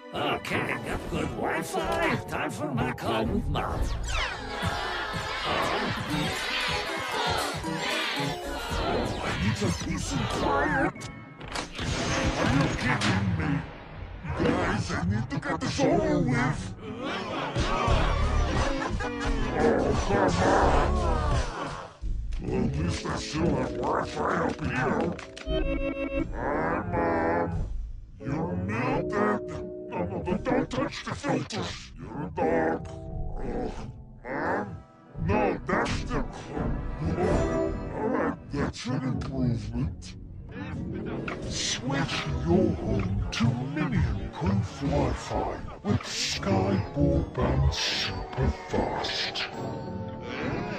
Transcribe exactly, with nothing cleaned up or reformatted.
Okay, got good Wi-Fi. Time for my call with Mom. I need some peace and quiet. Are you kidding me? Guys, I need to get this over with. Oh, come on. Well, at least I still have Wi-Fi up here. Hi, Mom. You're muted. No, no, no, don't touch the filters. You're a dog. Oh, Mom? No, that's the... Oh, alright, that's an improvement. Switch your home to Minion-proof Wi-Fi with Sky Broadband Super Fast.